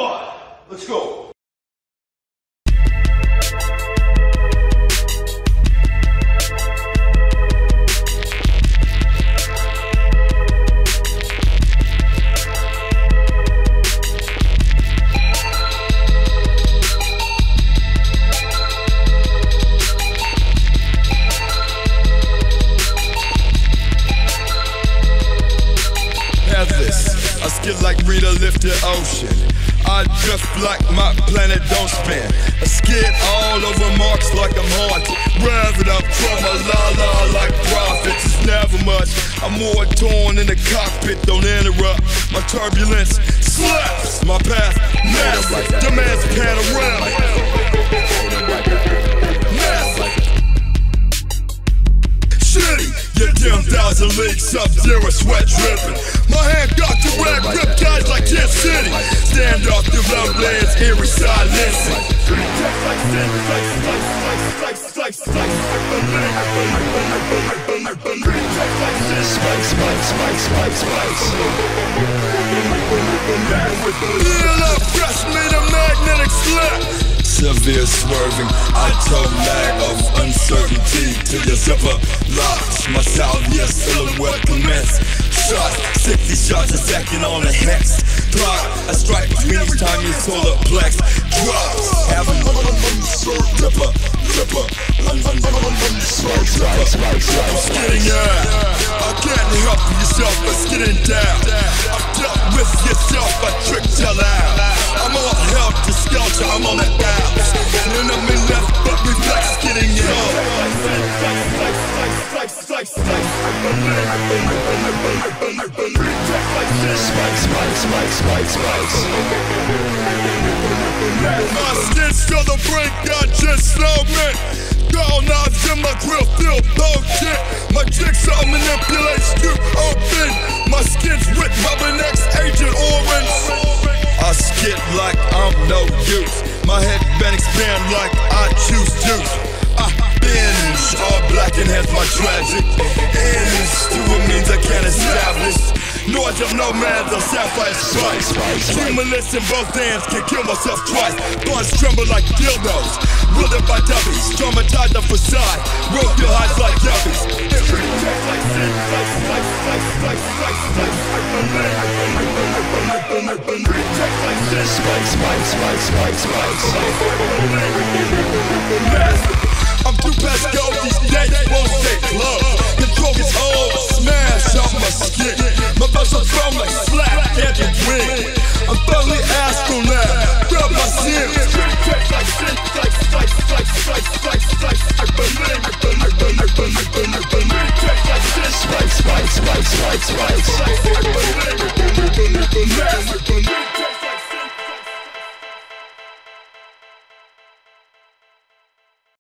fun. Let's go. I skid like Rita lifted ocean. I drift like my planet don't spin. I skid all over marks like I'm haunted. Rev it up from a la-la like prophets. It's never much. I'm more torn in the cockpit. Don't interrupt. My turbulence slaps. My path massive. Demands panoramic. Massive. Shitty. Your dim 1,000 leagues, sub-zero sweat dripping. My hand got the red rip guys like Kid City. Stand off the love lands, eerie silence. Feel up, press me the magnetic slap. Severe swerving, I toe lag of uncertainty till your zipper locks. My salvia silhouette commence. Shots, 60 shots a second on a hex. Clock, I strike between each time your solar plex drops. Having ripper, I'm skidding out. I can't help yourself but skidding down. I'm dealt with yourself, I tricked you out. I'm all helter skelter, I'm on that bounce. Enemy left but reflex skidding out. My skin's to the brink, I just slow man. Gall knobs in my grill, feel bullshit. My jigsaw manipulates you open. My skin's with Rubber X Agent Orange. I skid like I'm no use. My head been expand like I choose juice. I binge all black and has my tragic ends to a means I can't establish. Noise of nomads on sapphire stripes. Cumulus in both hands, can kill myself twice. Bloods tremble like dildos, wielded by dubbies. Traumatized the facade, rope your highs like yuppies. I'm too past go, these days won't stay close. Control gets old, smash off my skin. My muscles thrown like slap, can't be win. I'm fully astronaut, grab my sin. Spikes.